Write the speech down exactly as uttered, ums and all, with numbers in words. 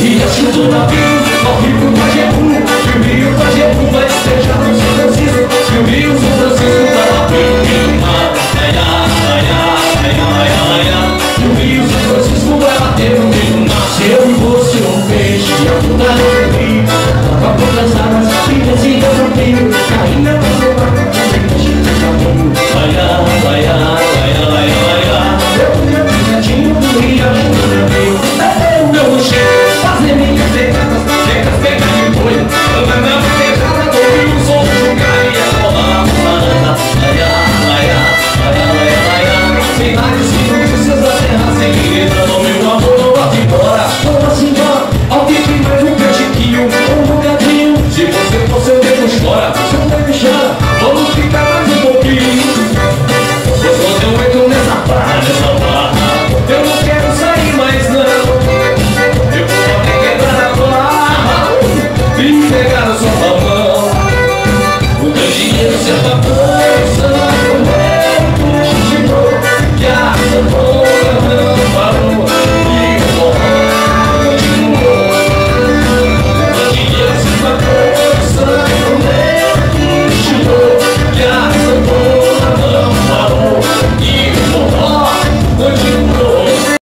Riacho do navio, ao rio do Pajeú. Se o rio Pajeú vai despejar no São Francisco, se o rio São Francisco vai abrir o mar. Se o rio São Francisco vai bater no meio do mar. Se eu fosse um peixe, ia mudar no rio, tava por das águas, filhas e desafio, caindo na sopa, também deixa de caminho. Vai lá, vai lá, vai lá, vai lá, vai lá. Eu fui a pisadinho do riacho do navio. Eu não chego, fazer minhas pegadas, pegas, pegas de boi. Andando na pegada do rio, sou jogar e a rolar. Vai lá, vai lá, vai lá, vai lá, vai lá. Cidades que notícias da terra sem letra, no meu amor não vá embora. Não vá embora, alguém que mais um cachiquinho, um bocadinho. Se você for seu dedo chora, seu dedo chora, vamos ficar mais um pouquinho. Pois quando eu entro nessa barra, nessa barra, eu não quero sair mais não. Eu vou poder quebrar a barra e pegar a sua mão. O teu dinheiro se abafou.